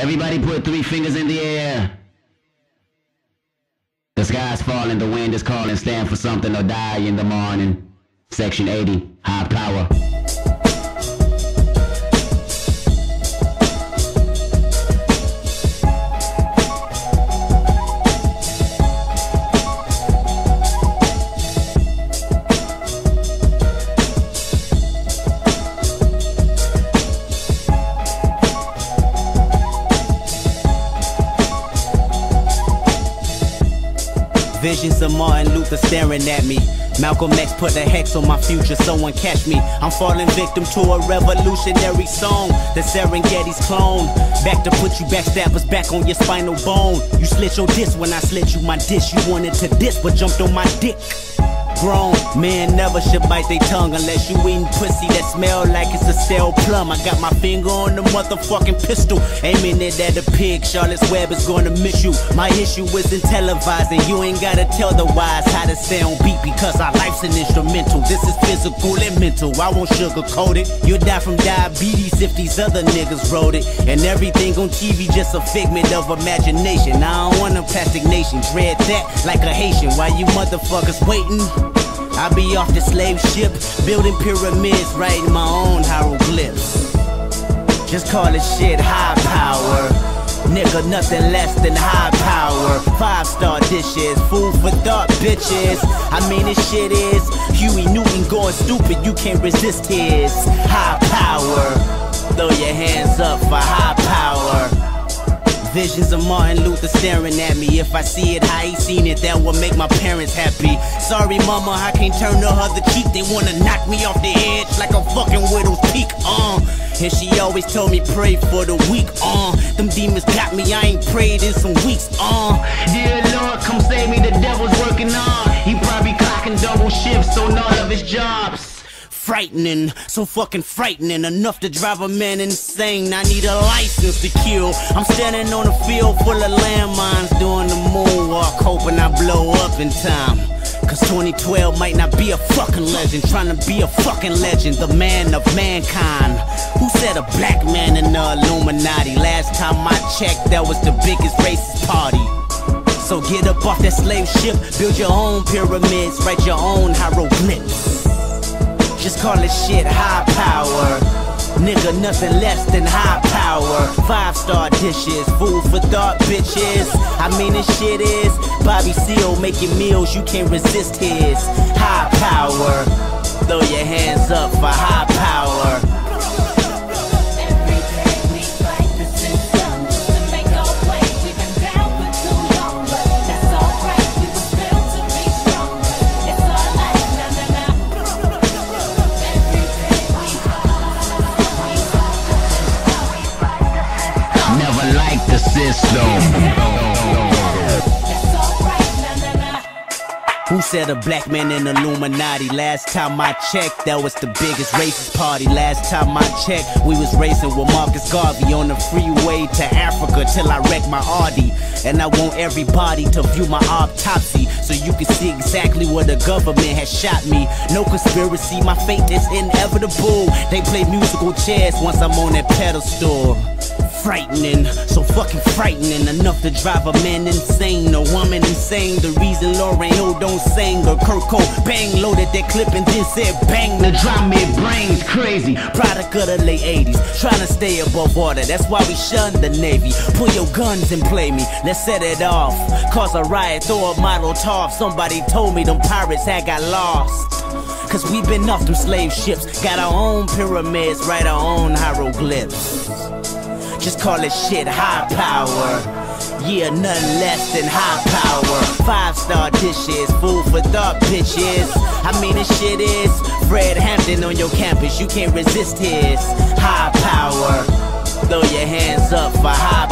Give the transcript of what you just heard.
Everybody put 3 fingers in the air. The sky's falling, the wind is calling. Stand for something or die in the morning. Section 80, high power. Visions of Martin Luther staring at me. Malcolm X put a hex on my future, someone catch me. I'm falling victim to a revolutionary song. The Serengeti's clone. Back to put you backstabbers back on your spinal bone. You slit your disc when I slit you my dish. You wanted to diss but jumped on my dick. Grown men never should bite their tongue unless you eating pussy that smell like it's a stale plum. I got my finger on the motherfucking pistol, aiming it at a pig. Charlotte's Web is gonna miss you. My issue isn't televised, and you ain't gotta tell the wise how to stay on beat, because our life's an instrumental. This is physical and mental, I won't sugarcoat it. You'll die from diabetes if these other niggas wrote it. And everything on TV just a figment of imagination. I don't want a plastic nation, dread that like a Haitian. While you motherfuckers waiting, I be off the slave ship, building pyramids, writing my own hieroglyphs. Just call it shit high power. Nigga, nothing less than high power. 5-star dishes, food for thought, bitches. I mean, this shit is Huey Newton going stupid, you can't resist his high power. Throw your hands up for high power. Visions of Martin Luther staring at me. If I see it how he seen it, that will make my parents happy. Sorry mama, I can't turn the other cheek. They wanna knock me off the edge like a fucking widow's peak, And she always told me pray for the weak, Them demons got me, I ain't prayed in some weeks, Dear Lord, come save me, the devil's working on. He probably clocking double shifts on all of his jobs. Frightening, so fucking frightening, enough to drive a man insane. I need a license to kill. I'm standing on a field full of landmines, doing the moonwalk, hoping I blow up in time. Cause 2012 might not be a fucking legend, trying to be a fucking legend, the man of mankind. Who said a black man in the Illuminati? Last time I checked, that was the biggest racist party. So get up off that slave ship, build your own pyramids, write your own hieroglyphs. Just call it shit high power. Nigga, nothing less than high power. 5-star dishes, food for thought, bitches. I mean, this shit is Bobby Seale making meals, you can't resist his high power. Throw your hands up for high power. The system. Who said a black man in Illuminati? Last time I checked, that was the biggest racist party. Last time I checked, we was racing with Marcus Garvey on the freeway to Africa till I wrecked my Audi. And I want everybody to view my autopsy so you can see exactly where the government has shot me. No conspiracy, my fate is inevitable. They play musical chairs once I'm on that pedestal. Frightening, so fucking frightening, enough to drive a man insane, a woman insane. The reason Lauryn Hill don't sing, or Kurt Cobain loaded that clip and then said bang. The drama it brains crazy, product of the late 80s, trying to stay above water, that's why we shun the Navy. Pull your guns and play me, let's set it off. Cause a riot, throw a model top. Somebody told me them pirates had got lost. Cause we been off them slave ships, got our own pyramids, write our own hieroglyphs. Just call it shit high power. Yeah, nothing less than high power. 5-star dishes, food for thought, bitches. I mean, this shit is Fred Hampton on your campus, you can't resist his high power. Throw your hands up for high